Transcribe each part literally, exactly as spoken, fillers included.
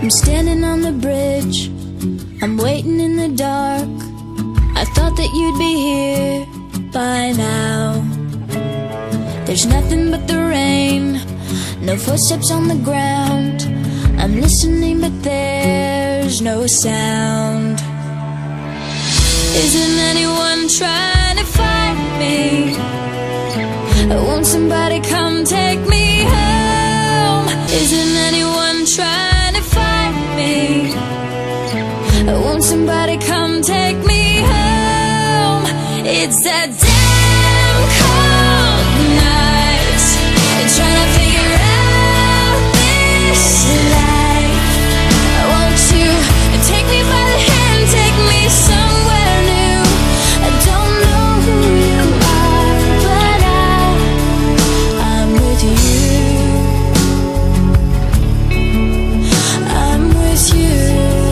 I'm standing on the bridge, I'm waiting in the dark. I thought that you'd be here by now. There's nothing but the rain, no footsteps on the ground. I'm listening but there's no sound. Isn't anyone trying to find me? Won't somebody come take me home? Isn't anyone trying to find me? Won't somebody come take me home? It's that damn cold night, trying to figure out this life. Won't you take me by the hand, take me somewhere new? I don't know who you are, but I, I'm with you. I'm with you.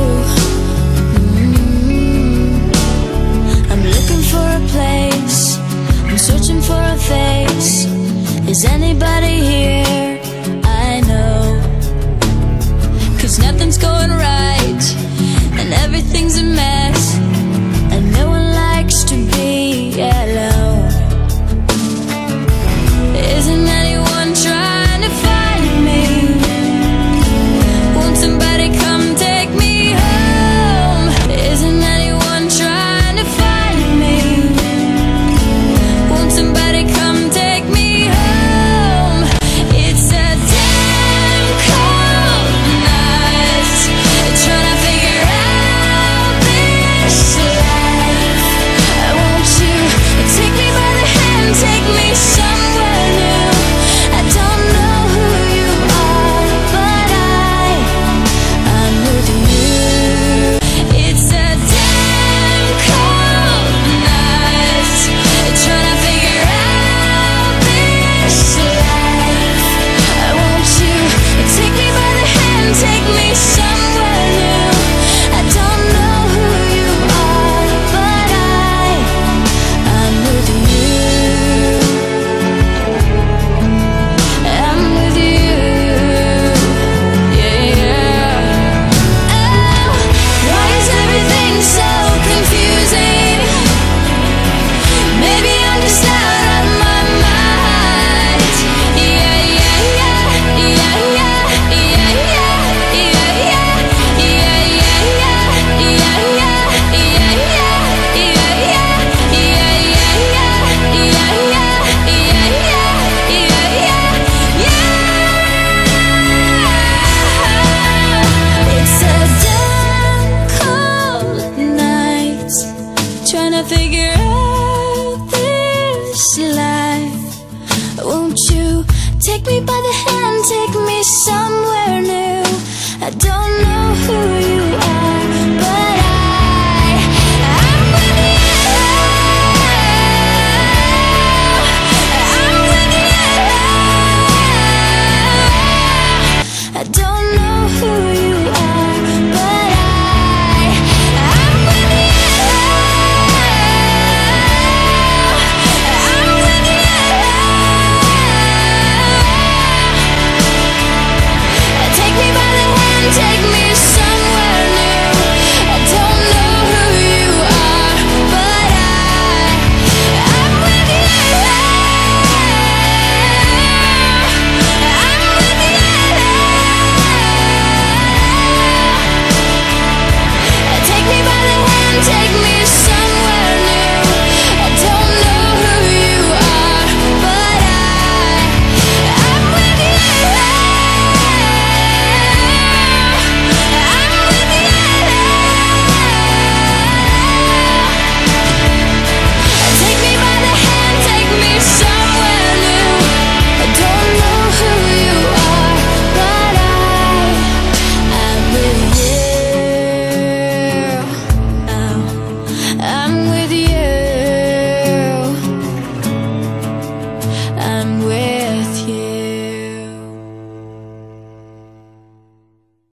Mm-hmm. I'm looking for a place, I'm searching for a face. Is anybody here? I know, 'cause nothing's going right and everything's a mess, and no one likes to be alone. Isn't anyone trying to find me? Won't somebody come take me home? Isn't anyone trying to find me? Won't somebody come take me home? It's a damn cold night, trying to figure out this life. Won't you take me by the hand, take me somewhere new? I don't know who you are, but I, I'm with you. It's a damn cold night, trying to figure out this life. Won't you take me by the hand, take me somewhere new? I don't know who you are, but I, I'm with you. I'm with you. Yeah, yeah. Oh, why is everything so confusing? Maybe I'm just out of my mind. Yeah, yeah, yeah, yeah, yeah, yeah, yeah, yeah, yeah, yeah, yeah, yeah, yeah, yeah, It's a damn cold night, trying to figure out this life. Won't you take me by the hand, take me somewhere new? I don't know who